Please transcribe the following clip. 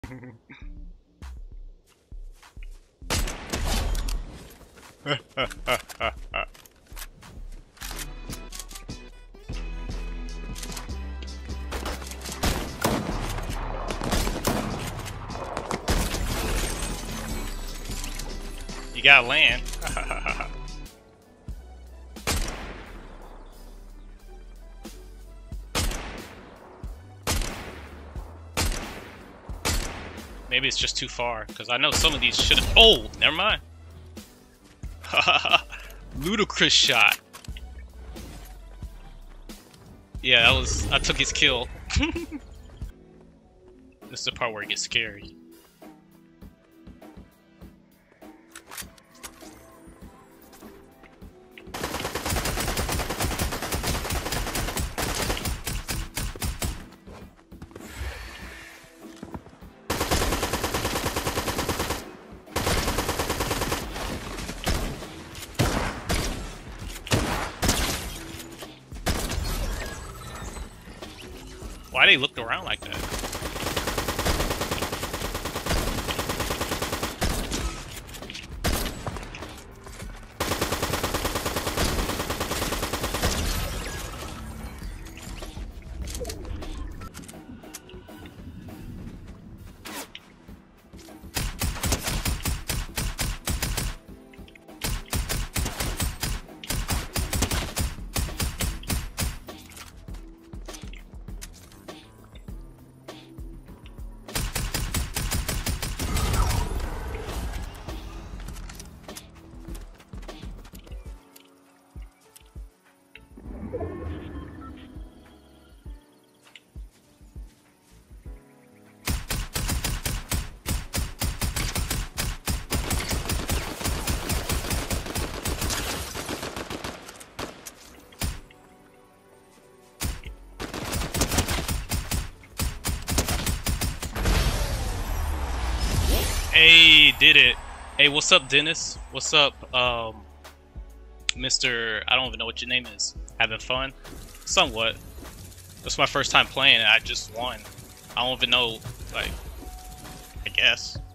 You gotta land. Maybe it's just too far, because I know some of these should have. Oh, never mind. Ludicrous shot. Yeah, that was. I took his kill. This is the part where it gets scary. Why they looked around like that? Hey, did it. Hey, what's up, Dennis? What's up, Mr. I don't even know what your name is. Having fun? Somewhat. This is my first time playing and I just won. I don't even know, like, I guess.